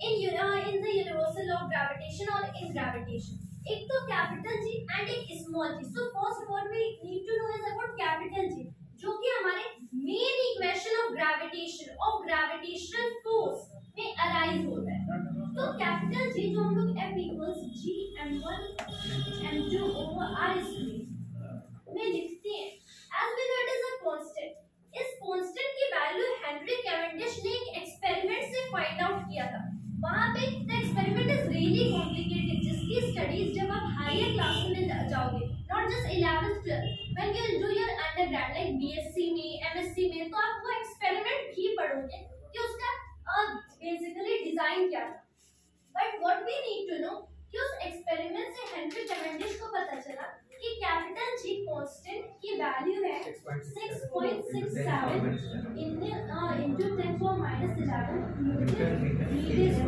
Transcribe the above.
in the universal law of gravitation or in gravitation. एक तो capital G and एक small G. So first what we need to know is about capital G, जो कि हमारे main equation of gravitation of gravitational force में arise होता है. तो कैपिटल जी जो हम लोग F equals G m1 m2 over r square में लिखते हैं, as we know it is a constant. इस कांस्टेंट की वैल्यू हेनरी कैवेंडिश ने एक एक्सपेरिमेंट से फाइंड आउट किया था. वहां पे the experiment is really complicated, जिसकी स्टडीज जब आप हायर क्लास में जाओगे, not just 11th 12th, when you do your undergrad like BSc में एमएससी में, तो आप वो एक्सपेरिमेंट भी पढ़ोगे कि उसका बेसिकली डिजाइन क्या था. But what we need to know कि उस एक्सपेरिमेंट से हेनरी कैवेंडिश को पता चला कि कैपिटल जी कांस्टेंट की वैल्यू है 6.67 into 10⁻11 न्यूटन मीटर